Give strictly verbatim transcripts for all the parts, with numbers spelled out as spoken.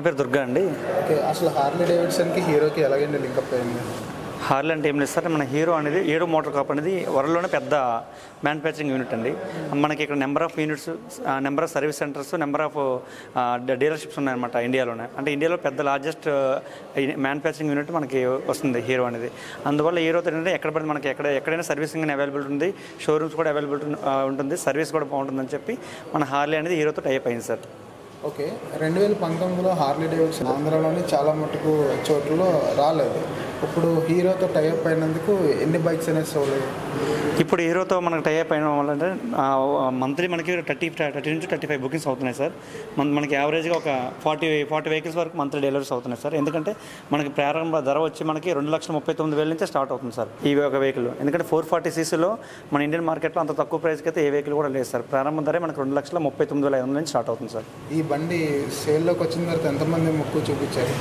పేరు దుర్గా అండి. ఓకే, అసలు హార్లీ డేవిడ్సన్కి హీరోకి ఎలాగండి లింకప్ అయింది? హార్లీ అంటే ఏం లేదు సార్, మన హీరో అనేది హీరో మోటార్ కార్ప్ అనేది వరల్డ్లోనే పెద్ద మ్యానుఫ్యాక్చరింగ్ యూనిట్ అండి. మనకి ఇక్కడ number of units, number of service centers, number of dealerships ఉన్నాయన్నమాట ఇండియాలోనే. అంటే ఇండియాలో పెద్ద లార్జెస్ట్ మ్యానుఫ్యాక్చరింగ్ యూనిట్ మనకి వస్తుంది హీరో అనేది. అందువల్ల హీరోతో ఏంటంటే ఎక్కడ పడితే మనకి ఎక్కడ ఎక్కడైనా సర్వీసింగ్ అవైలబిలిటీ ఉంది, షోరూమ్స్ కూడా అవైలబిలిటీ ఉంటుంది, సర్వీస్ కూడా బాగుంటుందని చెప్పి మన హార్లీ అనేది హీరోతో టైప్ అయింది సార్. ఓకే, రెండు వేల పంతొమ్మిదిలో హార్లీ డేవిడ్సన్ ఆంధ్రాలోని చాలా మటుకు చోట్లలో రాలేదు. ఇప్పుడు హీరోతో టైఅప్ అయినందుకు ఎన్ని బైక్స్ అనేది సోల్డ్? ఇప్పుడు హీరోతో మనకు టైఅప్ అయిన వల్ల అంటే మంత్లీ మనకి థర్టీ థర్టీ నుంచి థర్టీ ఫైవ్ బుకింగ్స్ అవుతున్నాయి సార్. మన మనకి యావరేజ్గా ఒక ఫార్టీ ఫార్టీ వెహికల్స్ వరకు మంత్లీ డెలివరీస్ అవుతున్నాయి సార్. ఎందుకంటే మనకి ప్రారంభ ధర వచ్చి మనకి రెండు లక్షల ముప్పై తొమ్మిది వేల నుంచే స్టార్ట్ అవుతుంది సార్ ఈ ఒక వెహికల్. ఎందుకంటే ఫోర్ ఫార్టీ సీసీలో మన ఇండియన్ మార్కెట్లో అంత తక్కువ ప్రైస్కి అయితే ఏ వెహికల్ కూడా లేదు సార్. ప్రారంభ ధరే మనకు రెండు లక్షల ముప్పై తొమ్మిది వేల ఐదు వందల నుంచి స్టార్ట్ అవుతుంది సార్. ఈ బండి సేల్లోకి వచ్చిన తర్వాత ఎంతమంది మొక్కు చూపించారు?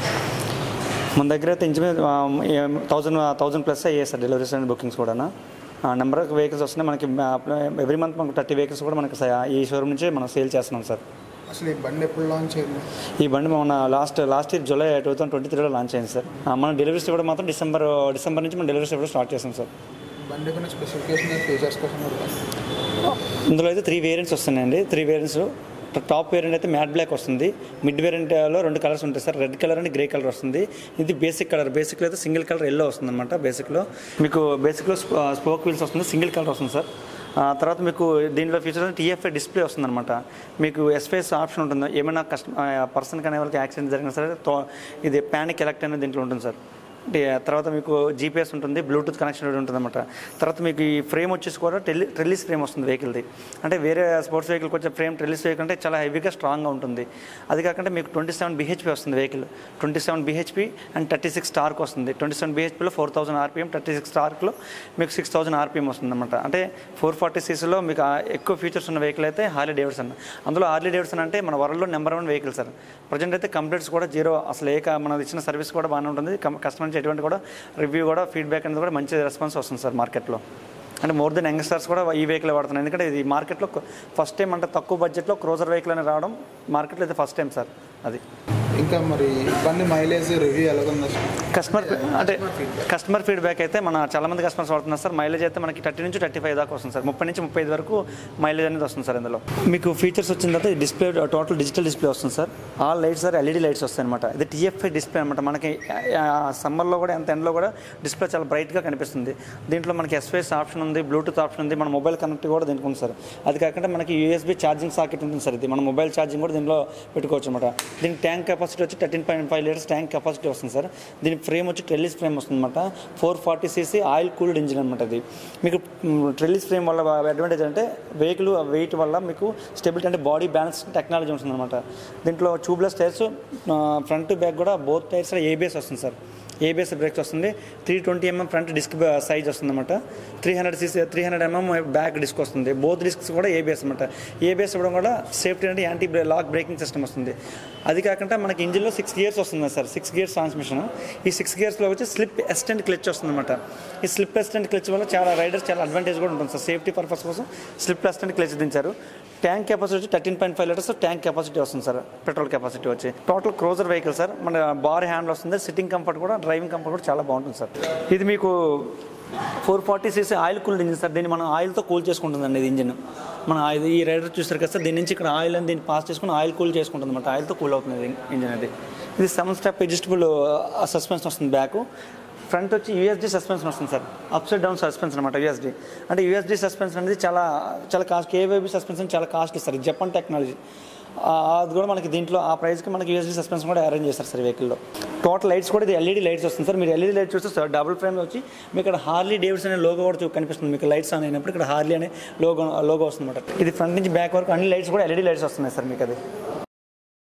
మన దగ్గర అయితే ఇంచుమించు థౌజండ్ థౌజండ్ ప్లస్ అయ్యాయి సార్ డెలివరీస్ అండ్ బుకింగ్స్ కూడా. నెంబర్ ఆఫ్ వెహికల్స్ వస్తున్నాయి మనకి. ఎవ్రీ మంత్ మనకు థర్టీ వెహికల్స్ కూడా మనకి ఈ షోరూమ్ నుంచి మనం సేల్ చేస్తున్నాం సార్. అసలు ఈ బండి ఎప్పుడు లాంచ్ అయింది? ఈ బండి మన last last year July two thousand twenty త్రీలో లాంచ్ అయింది సార్. మన డెలివరీస్ కూడా మాత్రం డిసెంబర్ డిసెంబర్ నుంచి మనం డెలివరీస్ కూడా స్టార్ట్ చేస్తాం సార్. బండి కొన్ని స్పెసిఫికేషన్ ఫీచర్స్ కోసం ఇందులో అయితే త్రీ వేరియంట్స్ వస్తున్నాయండి. Three variants. టాప్ వేరియంట్ అయితే మ్యాట్ బ్లాక్ వస్తుంది. మిడ్ వేరియంట్లో రెండు కలర్స్ ఉంటాయి sir, red colour and grey colour వస్తుంది. ఇది బేసిక్ కలర్. బేసిక్లో అయితే సింగిల్ కలర్ ఎల్లో వస్తుంది అనమాట. బేసిక్లో మీకు బేసిక్లో స్పోక్ వీల్స్ వస్తుంది, సింగిల్ కలర్ వస్తుంది సార్. తర్వాత మీకు దీనిలో ఫీచర్స్ టీఎఫ్ఐ డిస్ప్లే వస్తుంది అనమాట. మీకు ఎస్ఫేస్ ఆప్షన్ ఉంటుంది. ఏమైనా కస్ట పర్సన్కి అనే వాళ్ళకి యాక్సిడెంట్ జరిగినా సరే ఇది ప్యానిక్ ఎలక్ట్ అనేది దీంట్లో ఉంటుంది సార్. తర్వాత మీకు జీపీఎస్ ఉంటుంది, బ్లూటూత్ కనెక్షన్ ఉంటుంది అనమాట. తర్వాత మీకు ఈ ఫ్రేమ్ వచ్చేసి కూడా టెలి ట్రెల్లిస్ ఫ్రేమ్ వస్తుంది వెహికల్ది. అంటే వేరే స్పోర్ట్స్ వెహికల్కి వచ్చే ఫ్రేమ్ ట్రెల్లిస్ వెహికల్ అంటే చాలా హెవీగా స్ట్రాంగ్గా ఉంటుంది. అది కాకుండా మీకు ట్వంటీ సెవెన్ బీహెచ్పీ వస్తుంది vehicle. Twenty seven BHP and thirty six torque వస్తుంది. ట్వంటీ సెవెన్ బీహెచ్పీలో four thousand RPM, thirty six టార్క్లో మీకు సిక్స్ థౌసండ్ ఆర్పిఎం వస్తుంది అనమాట. అంటే ఫోర్ ఫార్టీ సీసీలో మీకు ఎక్కువ ఫీచర్స్ ఉన్న వెహికల్ అయితే హార్లీ డేవిడ్సన్. అందులో హార్లీ డేవిడ్సన్ అంటే మన వరల్డ్లో number one vehicle sir. Present అయితే కంప్లీట్స్ కూడా జీరో, అసలు ఏ మనం ఇచ్చిన సర్వీస్ కూడా బాగానే ఉంటుంది. కస్టమర్ నుంచి ఎటువంటి కూడా రివ్యూ కూడా ఫీడ్బ్యాక్ అనేది కూడా మంచి రెస్పాన్స్ వస్తుంది సార్ మార్కెట్లో. అంటే మోర్ దెన్ యంగ్స్టర్స్ కూడా ఈ వెహికల్ వాడుతున్నారు. ఎందుకంటే ఇది మార్కెట్లో ఫస్ట్ టైం అంటే తక్కువ బడ్జెట్లో క్రూజర్ వెహికల్ అని రావడం మార్కెట్లో అయితే ఫస్ట్ టైం సార్. అది ఇంకా మరి బండి మైలేజ్ రివ్యూ ఎలాగుంది? కస్టమర్ అంటే కస్టమర్ ఫీడ్బ్యాక్ అయితే మన చాలామంది కస్టమర్స్ వాడుతున్నారు సార్. మైలేజ్ అయితే మనకి థర్టీ నుంచి థర్టీ ఫైవ్ దాకా వస్తుంది సార్. ముప్పై నుంచి ముప్పై ఐదు వరకు మైలేజ్ అనేది వస్తుంది సార్. ఇందులో మీకు ఫీచర్స్ వచ్చిన తర్వాత డిస్ప్లే టోటల్ డిజిటల్ డిస్ప్లే వస్తుంది sir. All lights sir LED lights వస్తాయి అనమాట. ఇది టీఎఫ్ఐ డిస్ప్లే అనమాట. మనకి సమ్మర్లో కూడా ఎంత ఎండలో కూడా డిస్ప్లే చాలా బ్రైట్గా కనిపిస్తుంది. దీంట్లో మనకి ఎస్ఫేస్ ఆప్షన్ ఉంది, బ్లూటూత్ ఆప్షన్ ఉంది, మన మొబైల్ కనెక్ట్ కూడా దీనికి ఉంది సార్. అది కాకుండా మనకి యూఎస్బీ ఛార్జింగ్ సాకెట్ ఉంటుంది సార్. ఇది మన మొబైల్ ఛార్జింగ్ కూడా దీనిలో పెట్టుకోవచ్చు అనమాట. దీనికి ట్యాంక్ కెపాసిటీ వచ్చి thirteen point five litres tank capacity వస్తుంది సార్. దీని ఫ్రేమ్ వచ్చి ట్రెల్లిస్ ఫ్రేమ్ వస్తుంది అనమాట. Four forty CC oil cooled engine అనమాట. అది మీకు ట్రెల్లిస్ ఫ్రేమ్ వల్ల అడ్వాంటేజ్ అంటే వెహికల్ వెయిట్ వల్ల మీకు స్టెబిలిటీ అంటే బాడీ బ్యాలెన్స్ టెక్నాలజీ ఉంటుంది అనమాట. దీంట్లో ట్యూబ్లెస్ టైర్స్, ఫ్రంట్ బ్యాక్ కూడా బోత్ టైర్స్ ఏబిఎస్ వస్తుంది సార్. ఏబిఎస్ బ్రేక్స్ వస్తుంది. Three twenty MM front disc size వస్తుంది అనమాట. Three hundred CC three hundred MM back disc వస్తుంది. బోత్ డిస్క్స్ కూడా ఏబిఎస్ అనమాట. ఏబిఎస్ ఇవ్వడం కూడా సేఫ్టీ అంటే యాంటీ లాక్ బ్రేకింగ్ సిస్టమ్ వస్తుంది. అది కాకుండా మనకి ఇంజిన్లో సిక్స్ గేర్స్ వస్తుంది సార్. Six gears transmission. ఈ సిక్స్ గేర్స్లో వచ్చి స్లిప్ అసిస్టెంట్ క్లచ్ వస్తుంది అనమాట. ఈ స్లిప్ అసిస్టెంట్ క్లచ్ వల్ల చాలా రైడర్స్ చాలా అడ్వాంటేజ్ కూడా ఉంటుంది సార్. సేఫ్టీ పర్పస్ కోసం స్లిప్ అసిస్టెంట్ క్లచ్ దించారు. ట్యాంక్ కెపాసిటీ వచ్చి thirteen point five litres tank capacity వస్తుంది సార్. పెట్రోల్ కెపాసిటీ వచ్చి టోటల్ క్రూజర్ వెహికల్ సార్. మన బార్ హ్యాండ్ వస్తుంది. సిట్టింగ్ కంఫర్ట్ కూడా, డ్రైవింగ్ కంఫర్ట్ కూడా చాలా బాగుంటుంది సార్. ఇది మీకు four forty CC oil cooled engine sir. దీన్ని మనం ఆయిల్తో కూల్ చేసుకుంటుందండి ఇది ఇంజిన్. మన ఈ రైడర్ చూస్తారు కదా సార్, దీని నుంచి ఇక్కడ ఆయిల్ అని దీన్ని పాస్ చేసుకుని ఆయిల్ కూల్ చేసుకుంటుంది అనమాట. ఆయిల్తో కూల్ అవుతుంది ఇంజిన్ అది. ఇది సెవెన్ స్టెప్ అడ్జస్టబుల్ సస్పెన్షన్ వస్తుంది. బ్యాక్ ఫ్రంట్ వచ్చి యూఎస్డీ సస్పెన్షన్ వస్తుంది sir. Up side down suspension అనమాట యూఎస్డీ. అంటే యూఎస్డీ సస్పెన్షన్ అనేది చాలా చాలా కాస్ట్. కేవైబీ సస్పెన్షన్ చాలా కాస్ట్లీ సార్. Japan technology. అది కూడా మనకి దీంట్లో ఆ ప్రైస్కి మనకి యూఎస్డీ సస్పెన్షన్ కూడా అరేంజ్ చేస్తారు సార్ వెహికల్లో. టోటల్ లైట్స్ కూడా ఇది ఎల్ఈడి లైట్స్ వస్తుంది సార్. మీరు ఎల్ఈడి లైట్స్ చూస్తే సార్ డబుల్ ఫ్రేమ్ వచ్చి మీకు ఇక్కడ హార్లీ డేవిడ్సన్ అనే లోగో కూడా కనిపిస్తుంది. మీకు లైట్స్ ఆన్ అయినప్పుడు ఇక్కడ హార్లీ అనే లోగో లోగో వస్తుంది అనమాట. ఇది ఫ్రంట్ నుంచి బ్యాక్ వరకు అన్ని లైట్స్ కూడా ఎల్ఈడి లైట్స్ వస్తున్నాయి సార్ మీకు. అది